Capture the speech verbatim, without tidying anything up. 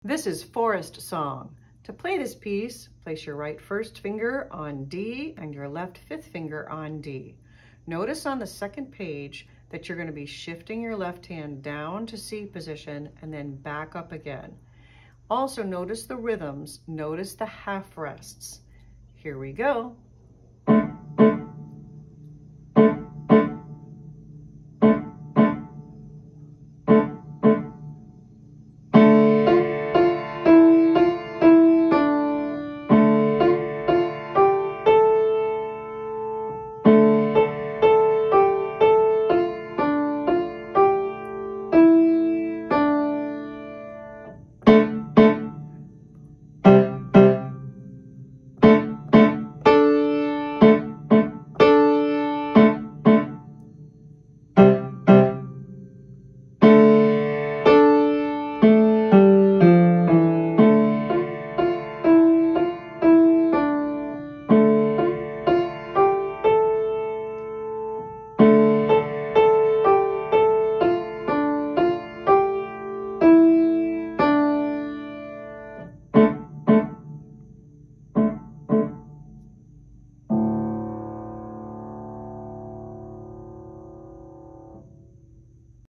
This is Forest Song. To play this piece, place your right first finger on D and your left fifth finger on D. Notice on the second page that you're going to be shifting your left hand down to C position and then back up again. Also notice the rhythms, notice the half rests. Here we go.